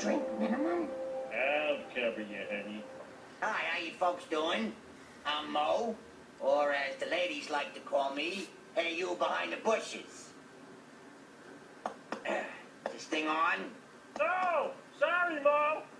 drink minimum? I'll cover you, honey. Hi, how you folks doing? I'm Mo, or as the ladies like to call me, hey, you behind the bushes. This thing on? Oh, sorry, Mo.